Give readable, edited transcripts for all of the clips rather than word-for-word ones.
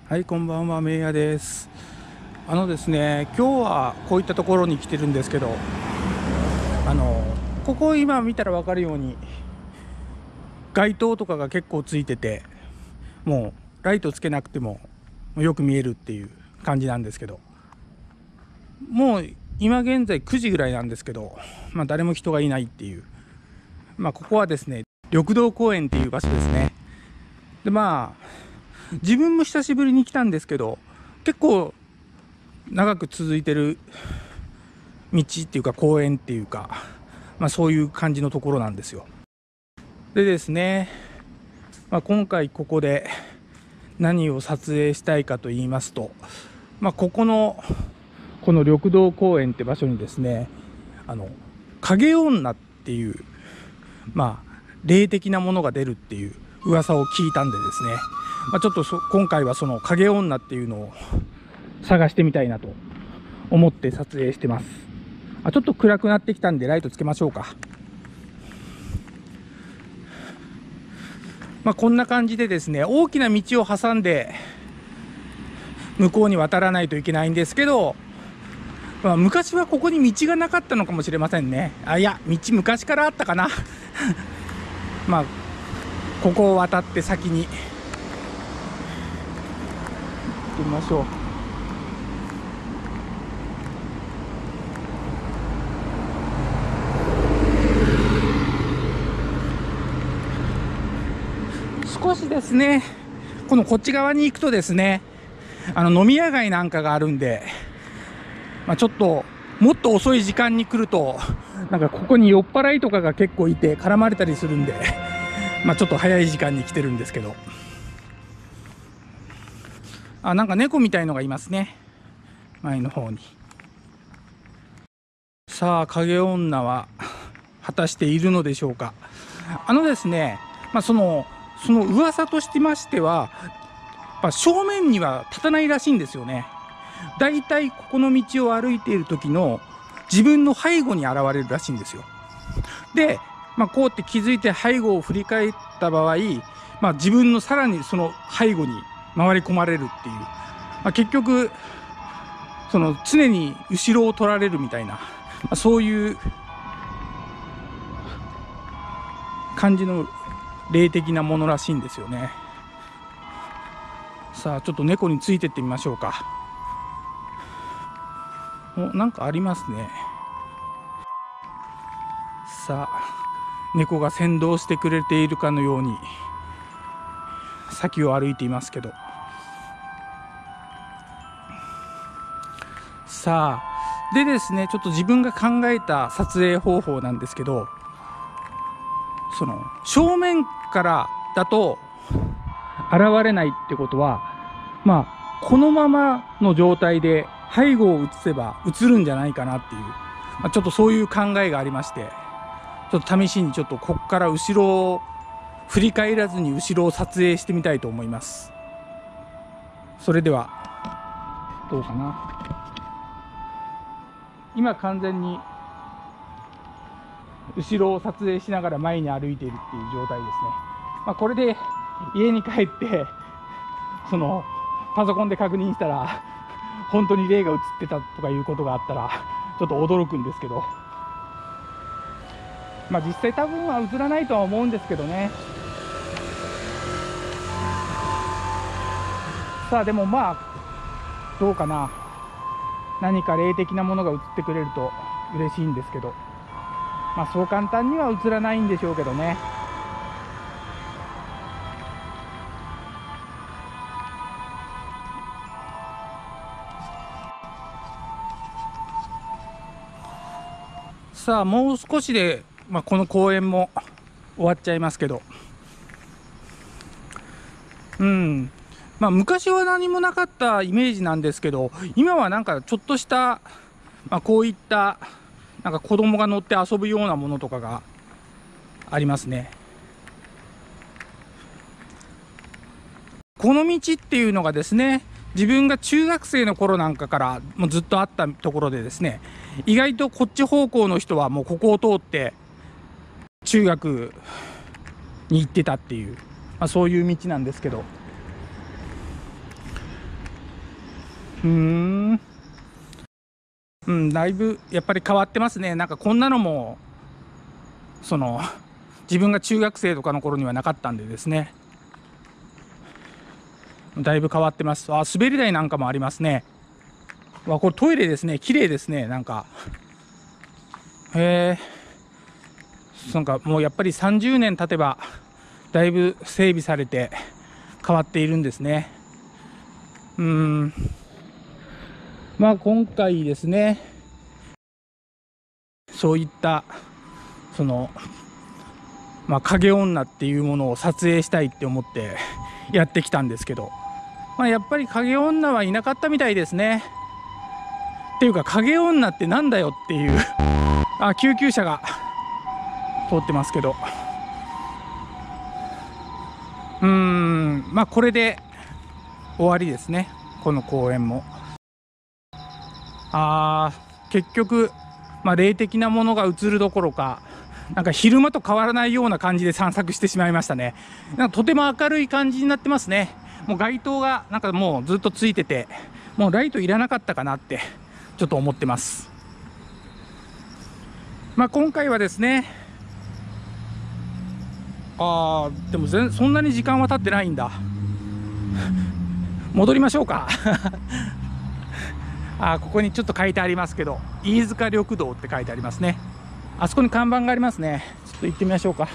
はい、こんばんは、めいやです。ですね、今日はこういったところに来てるんですけど、ここ今見たら分かるように街灯とかが結構ついてて、もうライトつけなくてもよく見えるっていう感じなんですけど、もう今現在9時ぐらいなんですけど、誰も人がいないっていう、ここはですね、緑道公園っていう場所ですね。で、自分も久しぶりに来たんですけど、結構長く続いてる道っていうか公園っていうか、そういう感じのところなんですよ。でですね、今回ここで何を撮影したいかと言いますと、この緑道公園って場所にですね、影女っていう、霊的なものが出るっていう噂を聞いたんでですね、ちょっと今回はその影女っていうのを探してみたいなと思って撮影してます。ちょっと暗くなってきたんでライトつけましょうか。こんな感じでですね、大きな道を挟んで向こうに渡らないといけないんですけど、昔はここに道がなかったのかもしれませんね。いや、道昔からあったかなここを渡って先に行ってみましょう。少しですね、こっち側に行くとですね、飲み屋街なんかがあるんで、ちょっともっと遅い時間に来るとここに酔っ払いとかが結構いて絡まれたりするんで、ちょっと早い時間に来てるんですけど、猫みたいのがいますね、前の方に。さあ、影女は果たしているのでしょうか。ですね、その噂としましては、正面には立たないらしいんですよね。だいたいここの道を歩いている時の自分の背後に現れるらしいんですよ。で、こうやって気づいて背後を振り返った場合、自分のさらにその背後に回り込まれるっていう、結局常に後ろを取られるみたいな、そういう感じの霊的なものらしいんですよね。さあ、ちょっと猫についてってみましょうか。なんかありますね。さあ、猫が先導してくれているかのように先を歩いていますけど、さあでですね、ちょっと自分が考えた撮影方法なんですけど、正面からだと現れないってことは、このままの状態で背後を映せば映るんじゃないかなっていう、ちょっとそういう考えがありまして、ちょっと試しにちょっとここから後ろを振り返らずに後ろを撮影してみたいと思います。それではどうかな。今完全に後ろを撮影しながら前に歩いているっていう状態ですね。これで家に帰ってパソコンで確認したら本当に霊が映ってたとかいうことがあったらちょっと驚くんですけど、実際多分は映らないとは思うんですけどね。さあ、でもどうかな。何か霊的なものが映ってくれると嬉しいんですけど、そう簡単には映らないんでしょうけどね。さあ、もう少しで、この公園も終わっちゃいますけど、昔は何もなかったイメージなんですけど、今はちょっとした、こういった子供が乗って遊ぶようなものとかがありますね。この道っていうのがですね、自分が中学生の頃なんかからもうずっとあったところでですね、意外とこっち方向の人はもうここを通って中学に行ってたっていう、そういう道なんですけど、 うん、だいぶやっぱり変わってますね。なんかこんなのも自分が中学生とかの頃にはなかったんでですね、だいぶ変わってます。滑り台なんかもありますね。これトイレですね。綺麗ですね。なんかなんかもうやっぱり30年経てばだいぶ整備されて変わっているんですね。今回ですね、そういった影女っていうものを撮影したいって思ってやってきたんですけど、やっぱり影女はいなかったみたいですね。っていうか影女ってなんだよっていう救急車が通ってますけど、これで終わりですね、この公園も。結局、霊的なものが映るどころか、なんか昼間と変わらないような感じで散策してしまいましたね。なんかとても明るい感じになってますね。もう街灯がなんかもうずっとついてて、もうライトいらなかったかなってちょっと思ってます。今回はですね、でもそんなに時間は経ってないんだ。戻りましょうか。ここにちょっと書いてありますけど、飯塚緑道って書いてありますね。あそこに看板がありますね。ちょっと行ってみましょうか。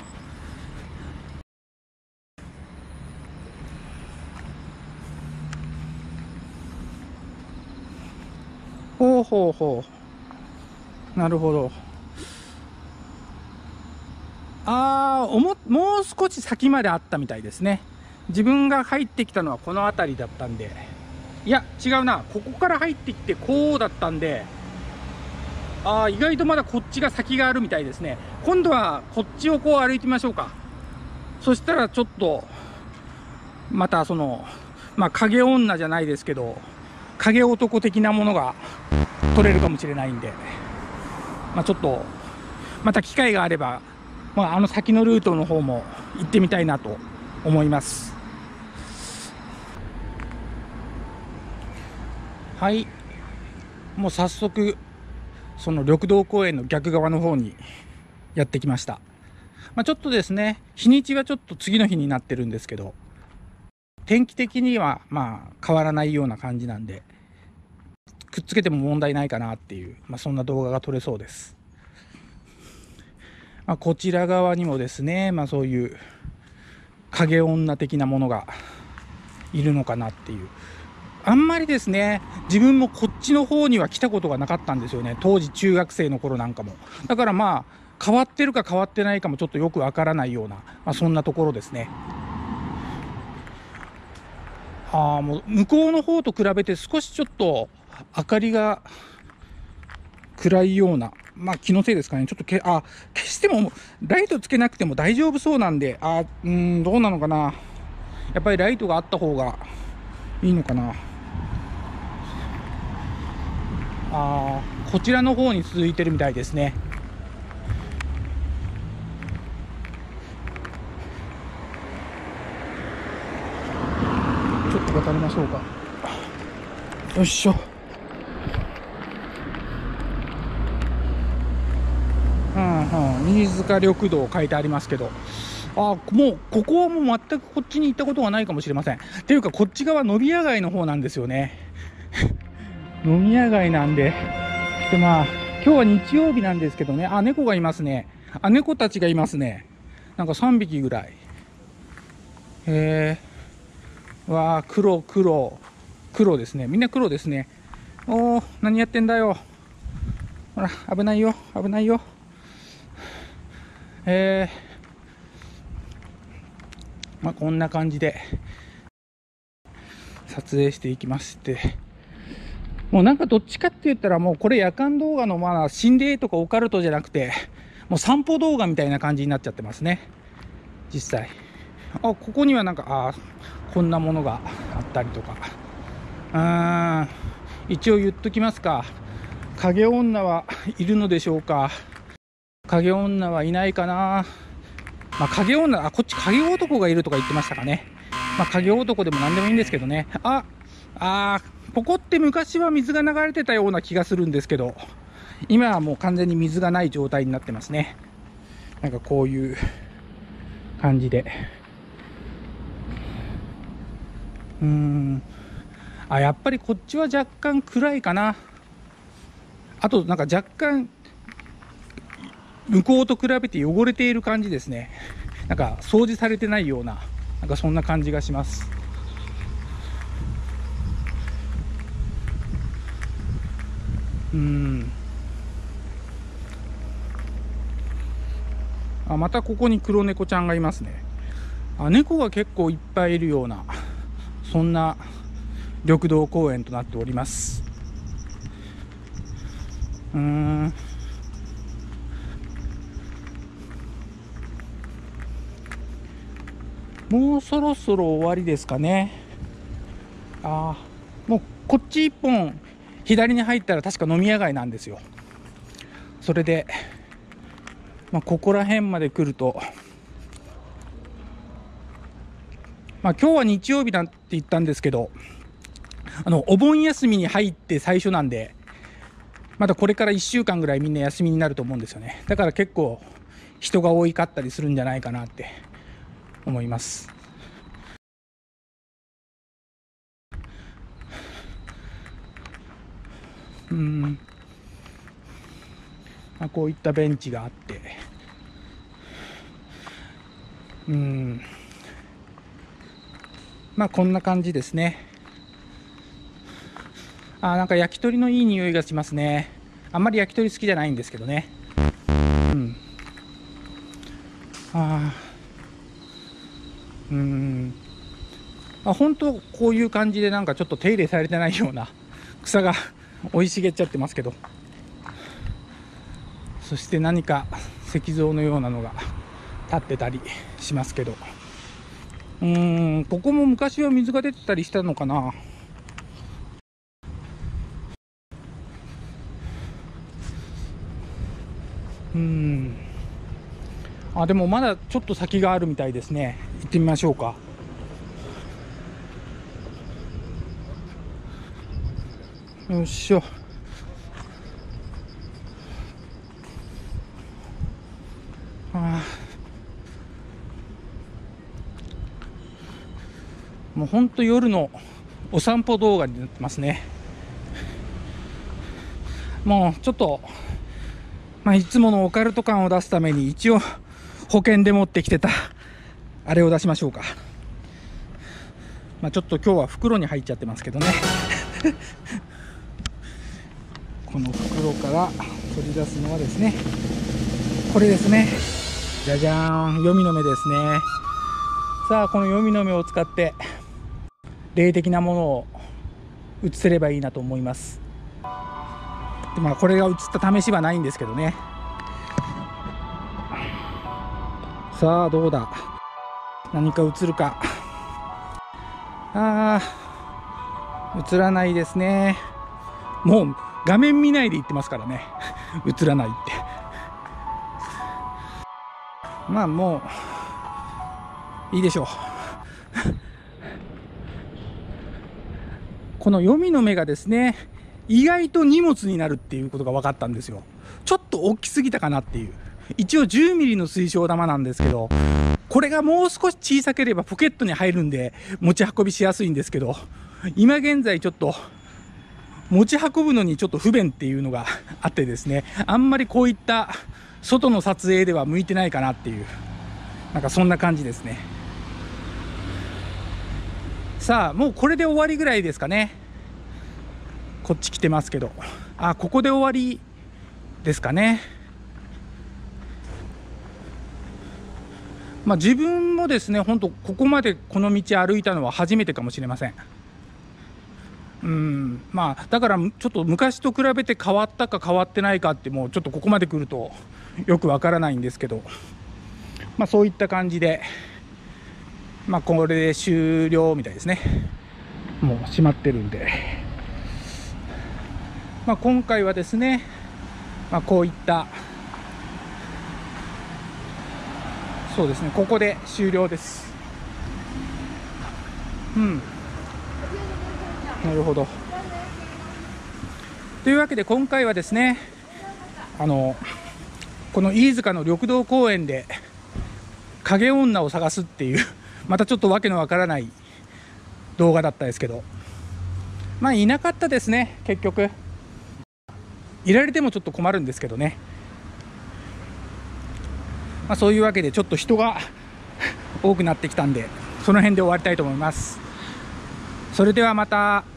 ほう、なるほど。もう少し先まであったみたいですね。自分が入ってきたのはこの辺りだったんで、いや違うな、ここから入ってきてこうだったんで、意外とまだこっちが先があるみたいですね。今度はこっちをこう歩いてみましょうか。そしたらちょっとまた影女じゃないですけど、影男的なものが取れるかもしれないんで、ちょっとまた機会があれば、先のルートの方も行ってみたいなと思います。はい、もう早速その緑道公園の逆側の方にやってきました。ちょっとですね、日にちはちょっと次の日になってるんですけど、天気的には変わらないような感じなんで、くっつけても問題ないかなっていう、そんな動画が撮れそうです。こちら側にもですね、そういう影女的なものがいるのかなっていう。あんまりですね、自分もこっちの方には来たことがなかったんですよね。当時中学生の頃なんかも。だから変わってるか変わってないかもちょっとよくわからないような、そんなところですね。もう向こうの方と比べて少しちょっと明かりが暗いような、気のせいですかね。ちょっと消してもライトつけなくても大丈夫そうなんで、どうなのかな。やっぱりライトがあった方がいいのかな。こちらの方に続いてるみたいですね。ちょっと渡りましょうか。よいしょ。飯塚緑道書いてありますけど、もうここはもう全くこっちに行ったことがないかもしれません。っていうかこっち側飲み屋街の方なんですよね。飲み屋街なんで、今日は日曜日なんですけどね。猫がいますね。猫たちがいますね。なんか3匹ぐらい。黒ですね。みんな黒ですね。何やってんだよ。ほら、危ないよ。こんな感じで撮影していきまして、もうなんかどっちかって言ったら、もうこれ夜間動画の心霊とかオカルトじゃなくて、もう散歩動画みたいな感じになっちゃってますね、実際。ここにはなんかこんなものがあったりとか。一応言っときますか。影女はいるのでしょうか。影女はいないかな。影女、こっち影男がいるとか言ってましたかね。影男でも何でもいいんですけどね。 ここって昔は水が流れてたような気がするんですけど、今はもう完全に水がない状態になってますね。なんかこういう感じで。やっぱりこっちは若干暗いかな。あとなんか若干向こうと比べて汚れている感じですね。なんか掃除されてないような、なんかそんな感じがします。またここに黒猫ちゃんがいますね。猫が結構いっぱいいるような、そんな緑道公園となっております。もうそろそろ終わりですかね。もうこっち一本左に入ったら確か飲み屋街なんですよ。それで、ここら辺まで来ると、今日は日曜日なんて言ったんですけど、お盆休みに入って最初なんで、まだこれから1週間ぐらいみんな休みになると思うんですよね。だから結構人が多かったりするんじゃないかなって思います。こういったベンチがあって、こんな感じですね。なんか焼き鳥のいい匂いがしますね。あんまり焼き鳥好きじゃないんですけどね。本当こういう感じでなんかちょっと手入れされてないような草が生い茂っちゃってますけど、そして何か石像のようなのが立ってたりしますけど、ここも昔は水が出てたりしたのかな。でもまだちょっと先があるみたいですね。行ってみましょうか。よいしょ。もうほんと夜のお散歩動画になってますね。もうちょっと、いつものオカルト感を出すために一応保険で持ってきてたあれを出しましょうか。ちょっと今日は袋に入っちゃってますけどねこの袋から取り出すのはですね、これですね。じゃじゃーん、黄泉の目ですね。さあ、この黄泉の目を使って霊的なものを映せればいいなと思います。で、これが映った試しはないんですけどね。さあどうだ、何か映るか。映らないですね。もう画面見ないで言ってますからね映らないってもういいでしょうこの黄泉の目がですね、意外と荷物になるっていうことが分かったんですよ。ちょっと大きすぎたかなっていう。一応10ミリの水晶玉なんですけど、これがもう少し小さければポケットに入るんで持ち運びしやすいんですけど、今現在ちょっと持ち運ぶのにちょっと不便っていうのがあってですね、あんまりこういった外の撮影では向いてないかなっていう、なんかそんな感じですね。さあもうこれで終わりぐらいですかね。こっち来てますけど、ここで終わりですかね。自分もですね、本当ここまでこの道歩いたのは初めてかもしれません。だからちょっと昔と比べて変わったか変わってないかって、もうちょっとここまで来るとよくわからないんですけど、そういった感じで、これで終了みたいですね。もう閉まってるんで、今回はですね、こういったそうですね、ここで終了です。 なるほど。というわけで今回はですね、この飯塚の緑道公園で影女を探すっていうまたちょっとわけのわからない動画だったですけど、まあいなかったですね。結局いられてもちょっと困るんですけどね。まあ、そういうわけでちょっと人が多くなってきたんで、その辺で終わりたいと思います。それではまた。